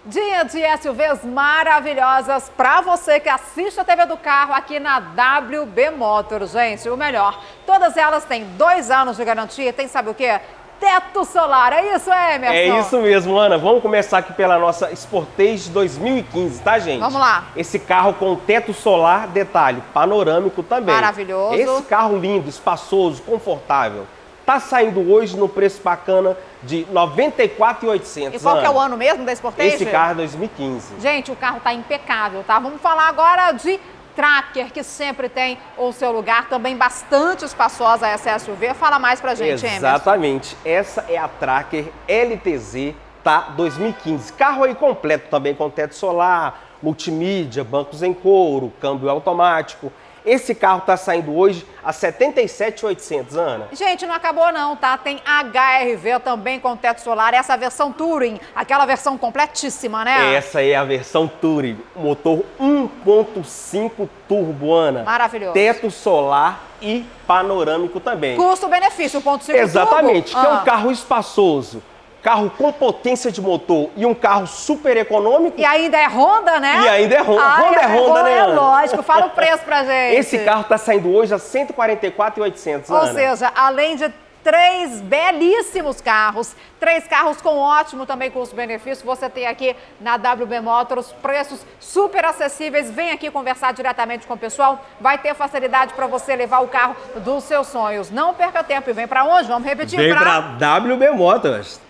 Dia de SUVs maravilhosas para você que assiste a TV do carro aqui na WB Motors, gente. O melhor, todas elas têm 2 anos de garantia, tem sabe o quê? Teto solar, é isso, Emerson? É isso mesmo, Ana. Vamos começar aqui pela nossa Sportage 2015, tá, gente? Vamos lá. Esse carro com teto solar, detalhe, panorâmico também. Maravilhoso. Esse carro lindo, espaçoso, confortável. Tá saindo hoje no preço bacana de R$ 94.800. E qual que é o ano mesmo da Sportage? Esse carro é 2015. Gente, o carro tá impecável, tá? Vamos falar agora de Tracker, que sempre tem o seu lugar, também bastante espaçosa essa SUV. Fala mais pra gente, Emerson. Exatamente. Essa é a Tracker LTZ, tá? 2015. Carro aí completo também, com teto solar, multimídia, bancos em couro, câmbio automático. Esse carro tá saindo hoje a R$ 77.800, Ana. Gente, não acabou não, tá? Tem HR-V também com teto solar, essa versão Touring, aquela versão completíssima, né? Essa é a versão Touring, motor 1.5 turbo, Ana. Maravilhoso. Teto solar e panorâmico também. Custo-benefício, 1.5 Exatamente, turbo. Que é um carro espaçoso, carro com potência de motor e um carro super econômico. E ainda é Honda, né? E ainda é Honda. Honda é Honda, né, É Ana? lógico, fala o preço pra gente. Esse carro tá saindo hoje a R$ 144.800, Ana. Ou seja, além de 3 belíssimos carros, 3 carros com ótimo também custo-benefício, você tem aqui na WB Motors preços super acessíveis. Vem aqui conversar diretamente com o pessoal, vai ter facilidade para você levar o carro dos seus sonhos. Não perca tempo e vem para onde? Vamos repetir. Vem para WB Motors.